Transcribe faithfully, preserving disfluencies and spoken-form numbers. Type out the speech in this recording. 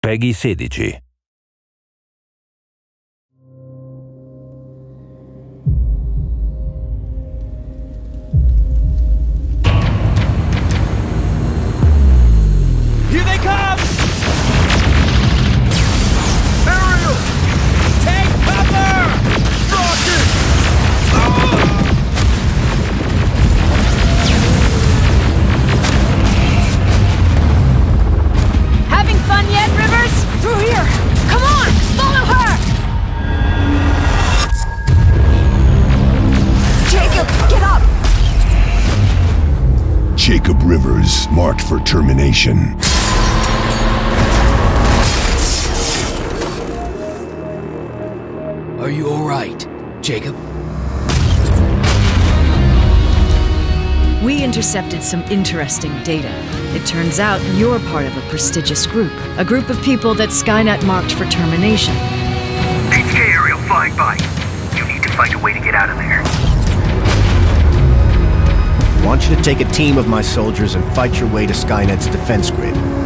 Peggy sedici. Here they come! Ariel! Take cover! Rocket! Oh! Having fun yet, Rivers? Through here! Come on! Follow her! Jacob, get up! Jacob Rivers, marked for termination. Are you all right, Jacob? We intercepted some interesting data. It turns out you're part of a prestigious group. A group of people that Skynet marked for termination. H K Ariel flying by. You need to find a way to get out of there. I want you to take a team of my soldiers and fight your way to Skynet's defense grid.